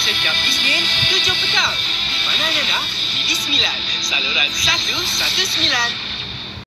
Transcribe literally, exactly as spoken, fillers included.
setiap Isnin tujuh petang. Di mana anda nak? Pilih sembilan. Saluran satu satu sembilan.